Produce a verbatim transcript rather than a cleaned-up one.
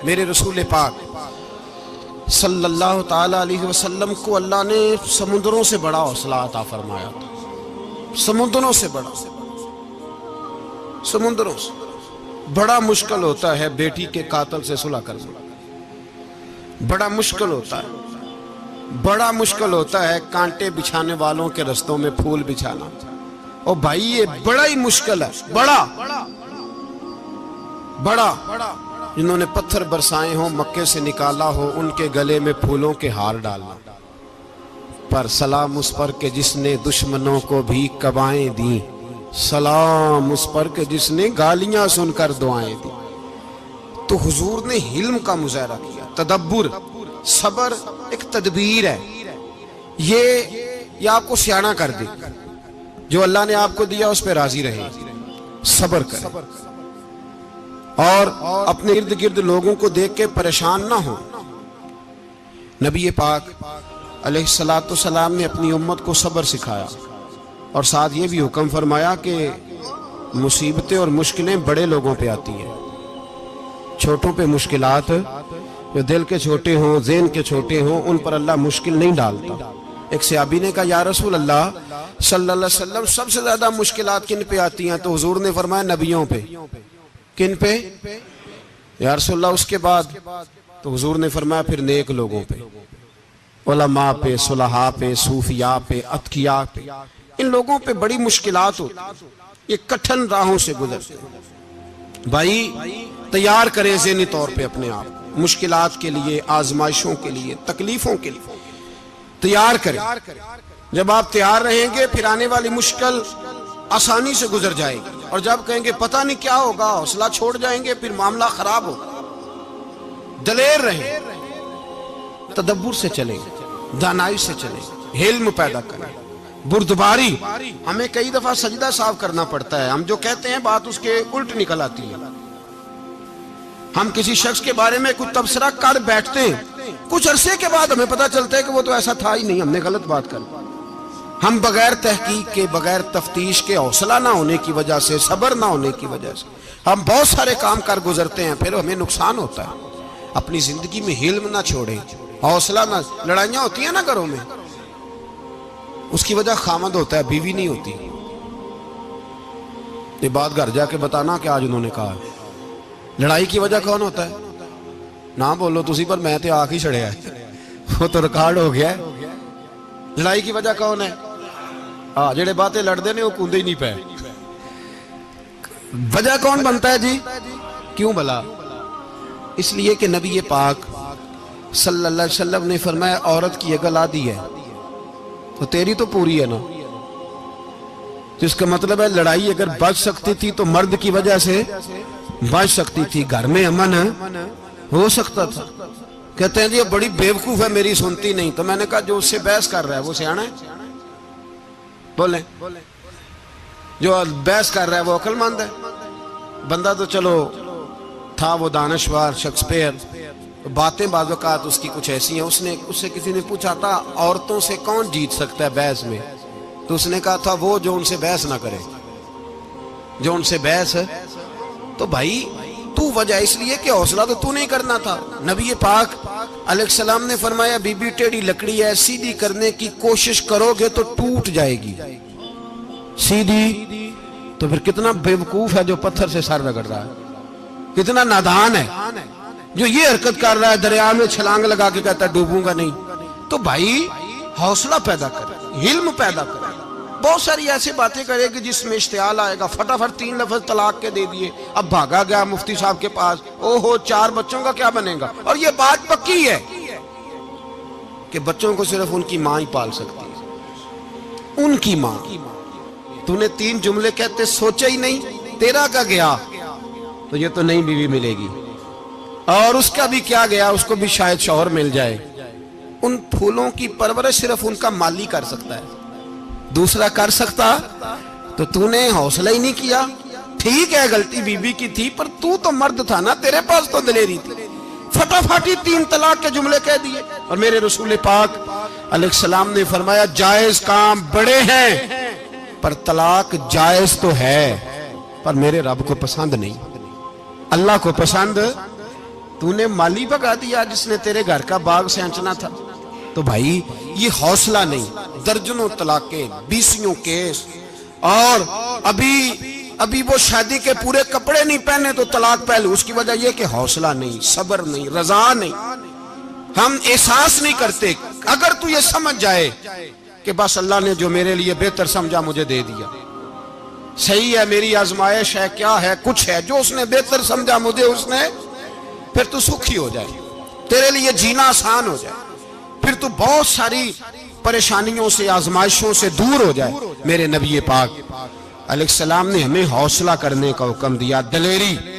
मेरे रसूल पाक सल्लल्लाहु ताला अलैहि वसल्लम को अल्लाह ने समुद्रों से बड़ा हौसला अता फरमाया था। समुद्रों से बड़ा, समुद्रों से बड़ा मुश्किल होता है बेटी के कातिल से सुलह करना, बड़ा मुश्किल होता है, बड़ा मुश्किल होता है कांटे बिछाने वालों के रस्तों में फूल बिछाना। और भाई ये बड़ा ही मुश्किल है, बड़ा बड़ा जिन्होंने पत्थर बरसाए हो, मक्के से निकाला हो, उनके गले में फूलों के हार डालना। पर सलाम उस पर के जिसने दुश्मनों को भी कबाएं दी, सलाम उस पर के जिसने गालियां सुनकर दुआएं दी। तो हुजूर ने हिल्म का मुजाहरा किया, तदब्बुर, सबर एक तदबीर है। ये ये आपको सियाना कर दे, जो अल्लाह ने आपको दिया उस पर राजी रहे, सबर करें और अपने इर्द गिर्द लोगों को देख के परेशान ना हो। नबी पाक अलैहिस्सलातु सलाम ने अपनी उम्मत को सब्र सिखाया और साथ ये भी हुक्म फरमाया कि मुसीबतें और मुश्किलें बड़े लोगों पे आती हैं, छोटों पे मुश्किलात, जो दिल के छोटे हों, ज़हन के छोटे हों, उन पर अल्लाह मुश्किल नहीं डालता। एक सहाबी ने कहा, या रसूल अल्लाह सल्लल्लाहु अलैहि वसल्लम, सबसे ज्यादा मुश्किलात किन पे आती हैं? तो हुजूर ने फरमाया नबियों पे। किन पे? या रसूल अल्लाह उसके बाद? तो हुजूर ने फरमाया फिर नेक लोगों पे, उलमा पे, सुलहा पे, सूफिया पे, अतकिया पे, इन लोगों पे बड़ी मुश्किलात होती, ये कठिन राहों से गुजरते। भाई तैयार करें ज़हनी तौर पे अपने आप मुश्किलात के लिए, आजमाइशों के लिए, तकलीफों के लिए तैयार करें। जब आप तैयार रहेंगे फिर आने वाली मुश्किल आसानी से गुजर जाएगी, और जब कहेंगे पता नहीं क्या होगा, हौसला छोड़ जाएंगे, फिर मामला खराब होगा। दलेर रहें, तदब्बुर से चलें, दानाई से चलें, हिल्म पैदा करें, बुर्दबारी। हमें कई दफा सजदा साफ करना पड़ता है, हम जो कहते हैं बात उसके उल्ट निकल आती है। हम किसी शख्स के बारे में कुछ तबसरा कर बैठते हैं, कुछ अरसे के बाद हमें पता चलता है कि वो तो ऐसा था ही नहीं, हमने गलत बात कर। हम बगैर तहकीक के, बगैर तफ्तीश के, हौसला ना होने की वजह से, सब्र ना होने की वजह से हम बहुत सारे काम कर गुजरते हैं, फिर हमें नुकसान होता है। अपनी जिंदगी में हिल्म ना छोड़े, हौसला ना। लड़ाइयां होती है ना घरों में, उसकी वजह खामद होता है, बीवी नहीं होती। ये बात घर जाके बताना कि आज उन्होंने कहा। लड़ाई की वजह कौन होता है? ना बोलो तुसी, पर मैं तो आख ही छड़िया है, वो तो रिकॉर्ड हो गया है। लड़ाई की वजह कौन है? हाँ, जेड़े बातें लड़ते ने वो कूदे ही नहीं पे। वजह कौन बनता है जी? क्यों भला? इसलिए कि नबी पाक सल्लल्लाहु अलैहि वसल्लम ने फरमाया, औरत की अकल आधी है तो तेरी तो पूरी है ना। जिसका मतलब है लड़ाई अगर बच सकती थी तो मर्द की वजह से बच सकती थी, घर में अमन हो सकता था। कहते हैं जी ये बड़ी बेवकूफ है, मेरी सुनती नहीं। तो मैंने कहा जो उससे बहस कर रहा है वो सियाना है? बोले जो बहस कर रहा है वो अक्लमंद है? बंदा तो चलो था वो दानश्वर शेक्सपियर, बातें बाज़-औक़ात उसकी कुछ ऐसी हैं। उसने उससे किसी ने पूछा था औरतों से कौन जीत सकता है बहस में, तो उसने कहा था वो जो उनसे बहस ना करे, जो उनसे बहस है। तो भाई तू वजह इसलिए कि हौसला तो तू नहीं करना था। नबी पाक अलैहिस्सलाम ने फरमाया, बीबी टेढ़ी लकड़ी है, सीधी करने की कोशिश करोगे तो टूट जाएगी। सीधी तो फिर कितना बेवकूफ है जो पत्थर से सर रगड़ रहा है, कितना नादान है जो ये हरकत कर रहा है, दरिया में छलांग लगा के कहता है डूबूंगा नहीं। तो भाई हौसला पैदा करे, हिल्म पैदा करे। बहुत सारी ऐसी बातें करेगी जिसमें इश्तियाल आएगा, फटाफट तीन लफ्ज तलाक के दे दिए, अब भागा गया मुफ्ती साहब के पास, ओहो चार बच्चों का क्या बनेगा। और ये बात पक्की है कि बच्चों को सिर्फ उनकी मां ही पाल सकती है, उनकी मां। तूने तीन जुमले कहते सोचा ही नहीं, तेरा का गया तो ये तो नई बीवी मिलेगी, और उसका भी क्या गया, उसको भी शायद शौहर मिल जाए। उन फूलों की परवरिश सिर्फ उनका माली कर सकता है, दूसरा कर सकता। तो तूने हौसला ही नहीं किया। ठीक है गलती बीबी की थी, पर तू तो मर्द था ना, तेरे पास तो दलेरी थी। फटाफट ही तीन तलाक के जुमले कह दिए। और मेरे रसूल पाक अलैहिस्सलाम ने फरमाया, जायज काम बड़े हैं पर तलाक जायज तो है, पर मेरे रब को पसंद नहीं, अल्लाह को पसंद तूने माली भगा दिया जिसने तेरे घर का बाग सेंचना था। तो भाई ये हौसला नहीं, दर्जनों तलाके, बीसियों केस, और अभी अभी वो शादी के पूरे कपड़े नहीं पहने तो तलाक पहले। उसकी वजह यह कि हौसला नहीं, सब्र नहीं, रजा नहीं, हम एहसास नहीं करते। अगर तू ये समझ जाए कि बस अल्लाह ने जो मेरे लिए बेहतर समझा मुझे दे दिया, सही है, मेरी आजमाइश है, क्या है, कुछ है, जो उसने बेहतर समझा मुझे उसने, फिर तू सुखी हो जाए, तेरे लिए जीना आसान हो जाए, फिर तू बहुत सारी परेशानियों से, आजमाइशों से दूर हो जाए। मेरे नबी पाक अलैहिस्सलाम ने हमें हौसला करने का हुक्म दिया, दलेरी।